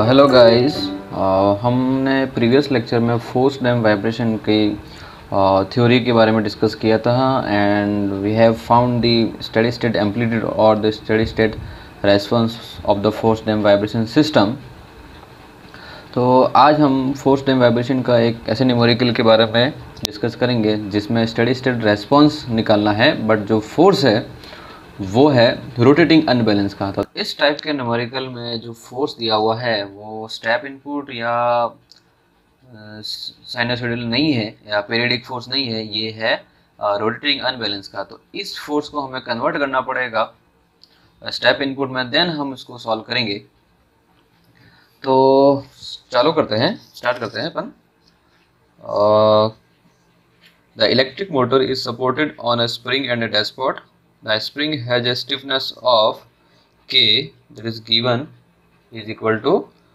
Hello guys. हमने previous lecture में forced damped vibration की थ्योरी के बारे में डिस्कस किया था and we have found the steady state amplitude और the steady state response of the forced damped vibration system. तो आज हम फोर्स डैम वाइब्रेशन का एक ऐसे न्यूमेरिकल के बारे में डिस्कस करेंगे जिसमें स्टेडी स्टेट रेस्पॉन्स निकालना है, बट जो फोर्स है वो है रोटेटिंग अनबैलेंस का। तो इस टाइप के न्यूमेरिकल में जो फोर्स दिया हुआ है वो स्टेप इनपुट या साइनसोइडल नहीं है या पीरियडिक फोर्स नहीं है, ये है रोटेटिंग अनबैलेंस का। तो इस फोर्स को हमें कन्वर्ट करना पड़ेगा स्टेप इनपुट में, देन हम इसको सॉल्व करेंगे। तो चालू करते हैं, स्टार्ट करते हैं अपन। The electric motor is supported on a spring and a dashpot. The spring has a stiffness of K that is given is equal to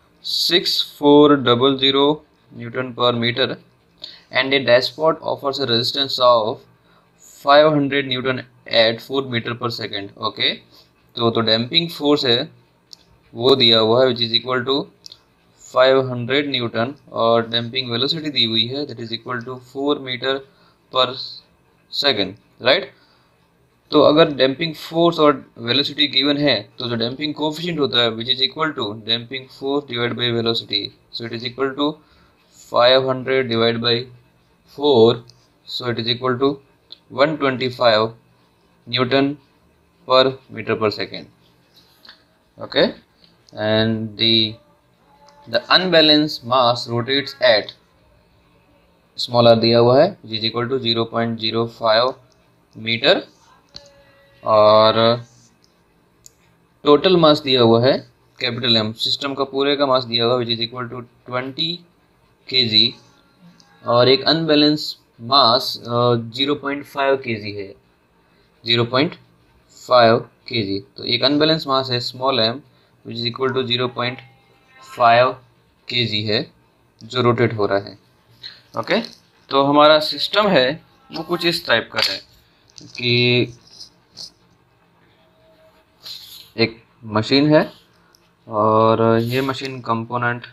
6400 Newton per meter and a dashpot offers a resistance of 500 Newton at 4 meter per second. Okay, तो damping force है वो दिया हुआ है which is equal to 500 newton और damping velocity दी हुई है that is equal to 4 metre per second, right. तो अगर डैम्पिंग फोर्स और वेलोसिटी गिवन है तो जो डैम्पिंग कोएफिशिएंट होता है which is equal to damping force divide by velocity, so it is equal to 500 divide by 4, so it is equal to 125 newton per metre per second. Okay, and the unbalance mass rotates eight small r दिया हुआ है which is equal to 0.05 metre और total mass दिया हुआ है capital M. System का पूरे का मास दिया हुआ है which is equal to 20 kg और एक अनबैलेंस मास 0.5 kg है, 0.5 kg। तो एक अनबैलेंस मास है small m which is equal to 0.5 kg है जो रोटेट हो रहा है। ओके, तो हमारा सिस्टम है वो कुछ इस टाइप का है कि एक मशीन है और ये मशीन कंपोनेंट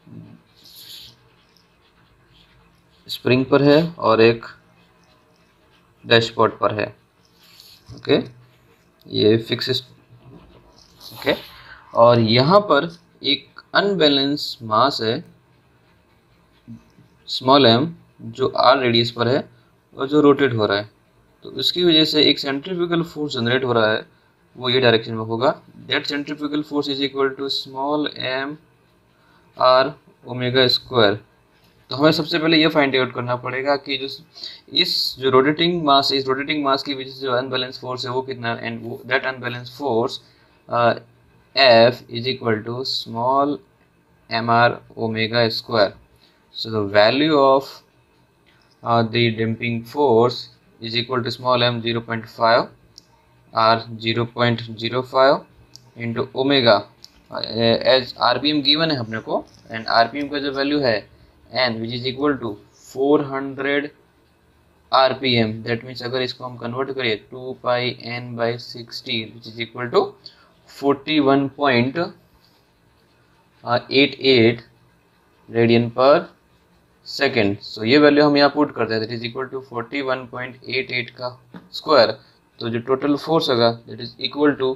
स्प्रिंग पर है और एक डैशबोर्ड पर है। ओके, ये फिक्स। ओके, और यहाँ पर एक अनबैलेंस मास है स्मॉल एम जो आर रेडियस पर है और जो रोटेट हो रहा है। तो इसकी वजह से एक सेंट्रीफ्यूगल फोर्स जनरेट हो रहा है, वो ये डायरेक्शन में होगा। That centrifugal force is equal to small m r omega square. तो हमें सबसे पहले ये फाइंड आउट करना पड़ेगा कि जो रोटेटिंग मास है, इस रोटेटिंग मास की वजह से जो अनबैलेंस फोर्स है वो कितना, and that unbalance force F is equal to small m r omega square. So the value of the damping force is equal to small m 0.5 r 0.05 into omega as rpm given है अपने को, and rpm का जो value है n which is equal to 400 rpm। that means अगर इसको हम convert करें 2 pi n by 60 which is equal to 41.88 radian per second. So ये वैल्यू हम यहाँ पुट करते हैं दैट इज इक्वल टू 41.88 का स्क्वायर। तो जो टोटल फोर्स होगा that is equal to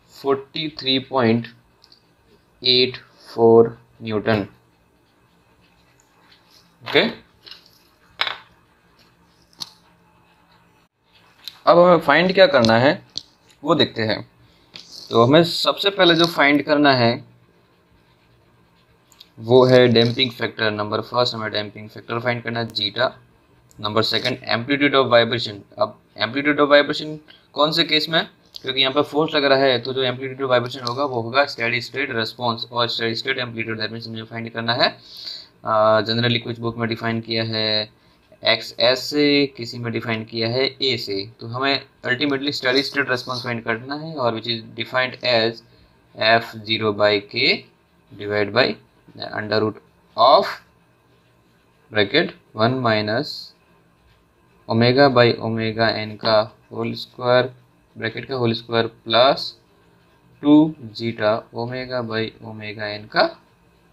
43.84 newton. Okay, अब हमें फाइंड क्या करना है वो देखते हैं। तो हमें सबसे पहले जो फाइंड करना है वो है डैम्पिंग फैक्टर। नंबर फर्स्ट हमें डैम्पिंग फैक्टर फाइंड करना है zeta. Number second amplitude of vibration. अब एम्पलीट्यूड ऑफ वाइब्रेशन कौन से केस में, क्योंकि यहाँ पर फोर्स लग रहा है तो जो एम्पलीट्यूड ऑफ वाइब्रेशन होगा वो होगा स्टेडी स्टेट रेस्पॉन्स और steady state amplitude. That means हमें फाइंड करना है, जनरली कुछ बुक में डिफाइन किया है एक्स एस से, किसी में डिफाइन किया है ए से। तो हमें ultimately steady state response find करना है और which is defined as F0/K divide by under root of bracket 1 minus omega by omega n का होल स्क्वायर ब्रैकेट का whole square plus 2 zeta omega by omega n का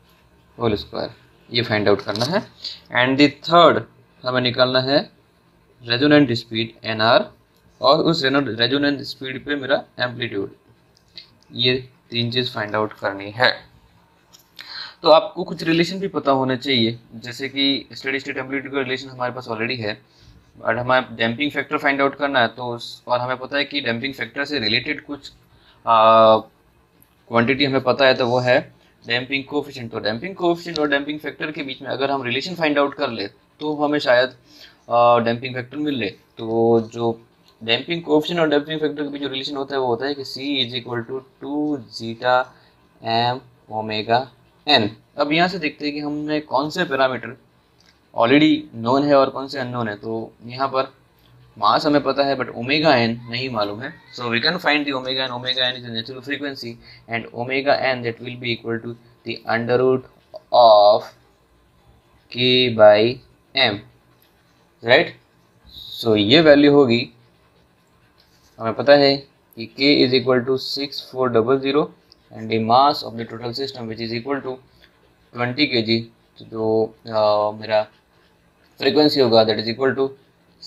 whole square, ये find out करना है। And the third हमें निकालना है resonant speed NR, और उस रेजोनेंट स्पीड पे मेरा एम्पलीट्यूड। ये तीन चीज़ फाइंड आउट करनी है। तो आपको कुछ रिलेशन भी पता होने चाहिए, जैसे कि स्टेडी स्टेट एम्पलीट्यूड का रिलेशन हमारे पास ऑलरेडी है, और हमें डैम्पिंग फैक्टर फाइंड आउट करना है। तो और हमें पता है कि डैम्पिंग फैक्टर से रिलेटेड कुछ क्वांटिटी हमें पता है, तो वो है डैम्पिंग कोएफिशिएंट। तो डैम्पिंग कोएफिशिएंट और डैम्पिंग फैक्टर के बीच में अगर हम रिलेशन फाइंड आउट कर ले तो हमें शायद डैम्पिंग फैक्टर मिल ले। तो जो डैम्पिंग कोएफिशिएंट और डैम्पिंग फैक्टर के बीच जो रिलेशन होता है वो होता है कि C = 2 zeta m omega n। अब यहाँ से देखते हैं कि हमने कौन से पैरामीटर ऑलरेडी नोन है और कौन से अननोन है। तो यहाँ पर मास हमें पता है बट ओमेगा n नहीं मालूम है। So we can find the omega n। Omega n is the natural frequency and omega n that will be equal to the under root of k/m, right. So ये value होगी, हमें पता है कि k is equal to 6400 and the mass of the total system which is equal to 20 kg। तो जो मेरा frequency होगा that is equal to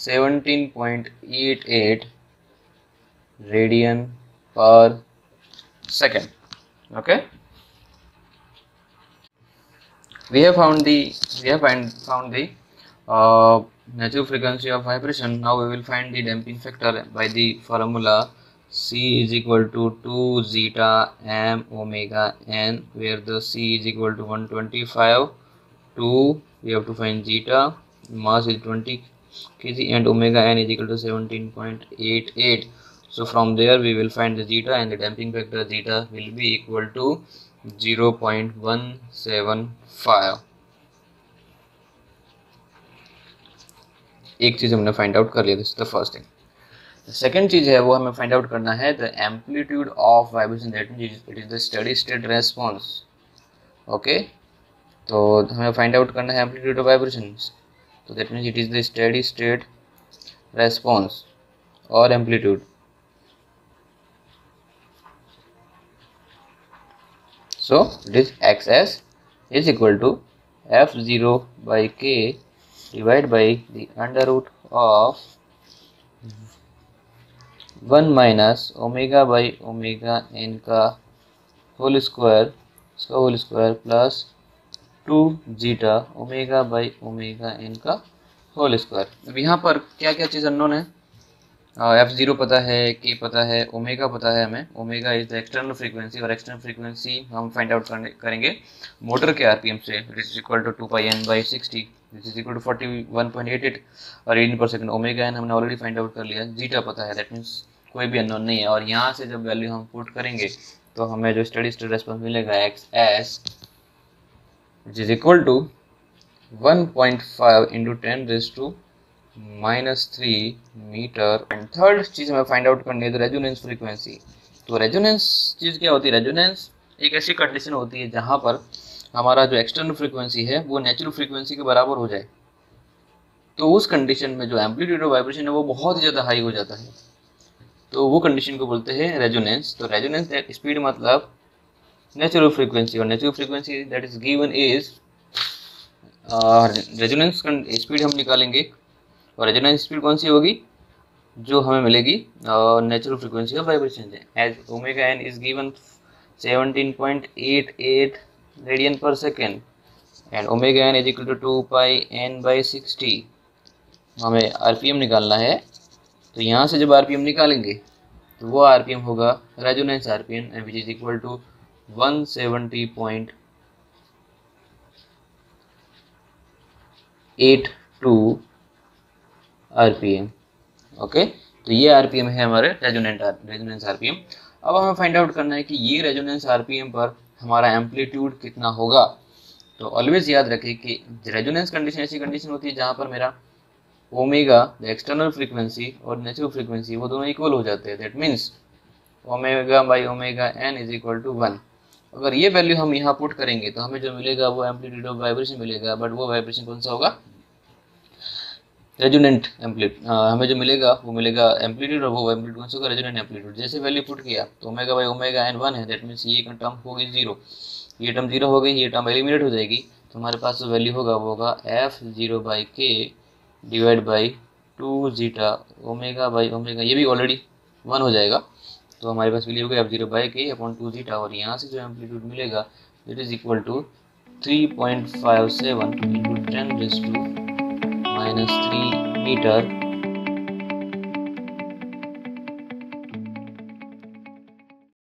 17.88 radian per second. Okay, we have found the natural frequency of vibration. Now we will find the damping factor by the formula C is equal to 2 zeta m omega n, where the C is equal to 125. 2 we have to find zeta, mass is 20 kg, and omega n is equal to 17.88. So from there we will find the zeta, and the damping factor zeta will be equal to 0.175। एक चीज हमने find out कर लिया, this is the first thing. Second चीज है वो हमें find out करना है the amplitude of vibration, that means it is the steady state response. Okay, तो हमें फाइंड आउट करना है एम्पलीट्यूड ऑफ वाइब्रेशन, तो that means it is the steady state response और amplitude. So this xs is equal to f0 by k divided by the under root of 1 minus omega by omega n का whole square plus 2 zeta omega by omega n का whole square. अब यहाँ पर क्या क्या चीज़ unknown है, f0 पता है, k पता है, ओमेगा पता है हमें। Omega is the external frequency, और एक्सटर्नल फ्रीक्वेंसी हम फाइंड आउट करेंगे मोटर के आरपीएम से, which is equal to 2πn/60, which is equal to 41.88 radian per second. Omega n हमने ऑलरेडी फाइंड आउट कर लिया। जीटा पता है, दैट मीन्स कोई भी अननोन नहीं है। और यहाँ से जब वैल्यू हम पुट करेंगे तो हमें जो स्टेडी स्टेट रेस्पॉन्स मिलेगा xs, which is equal to 1.5 into 10⁻³ metre. And third चीज हमें फाइंड आउट करनी है तो रेजोनेंस फ्रीक्वेंसी। तो रेजोनेंस चीज क्या होती है, रेजोनेंस एक ऐसी कंडीशन होती है जहां पर हमारा जो एक्सटर्नल फ्रीक्वेंसी है वो नेचुरल फ्रीक्वेंसी के बराबर हो जाए। तो उस कंडीशन में जो एम्पलीट्यूड ऑफ वाइब्रेशन है वो बहुत ही ज़्यादा हाई हो जाता है, तो वो कंडीशन को बोलते हैं रेजोनेंस। तो रेजोनेंस स्पीड मतलब नेचुरल फ्रीक्वेंसी, और natural frequency that is given is resonance speed हम निकालेंगे, और रेजोनेंस स्पीड कौन सी होगी जो हमें मिलेगी नेचुरल फ्रीक्वेंसी ऑफ वाइब्रेशन से। As omega n is given 17.88 radian per second and omega n is equal to 2πn/60। हमें आरपीएम निकालना है, तो यहाँ से जब आरपीएम निकालेंगे तो वो आरपीएम होगा resonance RPM, which is equal to 170.82 RPM. Okay, तो ये आरपीएम है हमारे रेजोनेंस आरपीएम। अब हमें फाइंड आउट करना है कि ये रेजोनेंस आरपीएम पर हमारा एम्पलीट्यूड कितना होगा। तो ऑलवेज याद रखें कि रेजोनेंस कंडीशन ऐसी कंडीशन होती है जहाँ पर मेरा ओमेगा द एक्सटर्नल फ्रीक्वेंसी और नेचुरल फ्रीक्वेंसी वो दोनों इक्वल हो जाते हैं। That means omega by omega n is equal to 1। अगर ये वैल्यू हम यहाँ पुट करेंगे तो हमें जो मिलेगा वो एम्पलीट्यूड ऑफ वाइब्रेशन मिलेगा, बट वो वाइब्रेशन कौन सा होगा, रेजोनेंट एम्पलीट्यूड हमें जो मिलेगा वो मिलेगा एम्पलीट्यूड, और वो एम्पलीट्यूड कौन सा होगा, रेजोनेंट एम्पलीट्यूड। जैसे वैल्यू पुट किया तो ओमेगा बाई ओमेगा एन 1 है, दैट मीन्स ये टर्म हो गई 0, ये टर्म 0 हो गई, ये टर्म एलिमिनेट हो जाएगी। तो हमारे पास जो वैल्यू होगा वो होगा f0 by k divide by 2 zeta omega by omega, ये भी ऑलरेडी 1 हो जाएगा। तो हमारे पास वैल्यू होगा f0 बाई के अपॉन 2 जीटा, और यहाँ से जो एम्पलीट्यूड मिलेगा it is equal to 3.57 into 10⁻³ metre